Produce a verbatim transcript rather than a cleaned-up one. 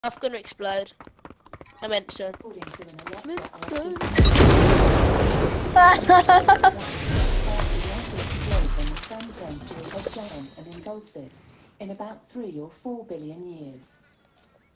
I'm gonna explode. I meant sun. According to an Alexa, Meant our sun. system will explode when the sun turns to a red giant and engulfs it in about three or four billion years.